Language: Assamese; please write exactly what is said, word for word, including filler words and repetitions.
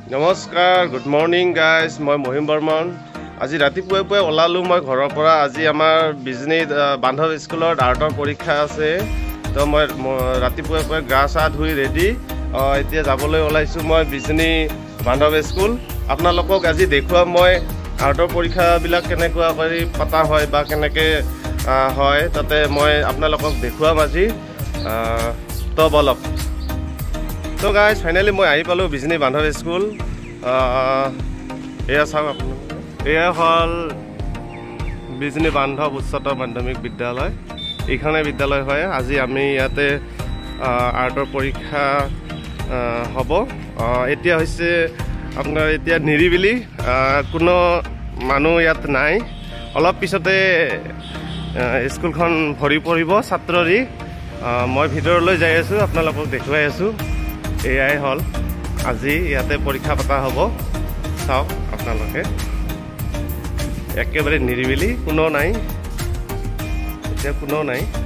নমস্কাৰ, গুড মৰ্নিং গাইজ। মই মহিম বৰ্মন। আজি ৰাতিপুৱাই পুৱাই ওলালোঁ মই ঘৰৰ পৰা। আজি আমাৰ বিজনী বান্ধৱ স্কুলত আৰ্টৰ পৰীক্ষা আছে, তো মই ৰাতিপুৱাই পুৱাই গা চা ধুই ৰেডি এতিয়া যাবলৈ ওলাইছোঁ মই বিজনী বান্ধৱ স্কুল। আপোনালোকক আজি দেখুৱাম মই আৰ্টৰ পৰীক্ষাবিলাক কেনেকুৱা কৰি পতা হয় বা কেনেকৈ হয়, তাতে মই আপোনালোকক দেখুৱাম আজি। তো বলক। তো গাইজ ফাইনেলি মই আহি পালোঁ বিজনী বান্ধৱ স্কুল। এয়া চাওক আপোনালোকে, এয়া হ'ল বিজনী বান্ধৱ উচ্চতৰ মাধ্যমিক বিদ্যালয়। এইখনে বিদ্যালয় হয়। আজি আমি ইয়াতে আৰ্টৰ পৰীক্ষা হ'ব। এতিয়া হৈছে আপোনাৰ এতিয়া নিৰিবিলি, কোনো মানুহ ইয়াত নাই। অলপ পিছতে স্কুলখন ভৰি পৰিব ছাত্ৰৰে। মই ভিতৰলৈ যাই আছোঁ, আপোনালোকক দেখুৱাই আছোঁ। এয়াই হ'ল আজি ইয়াতে পৰীক্ষা পতা হ'ব। চাওক আপোনালোকে, একেবাৰে নিৰিবিলি, কোনো নাই, এতিয়া কোনো নাই।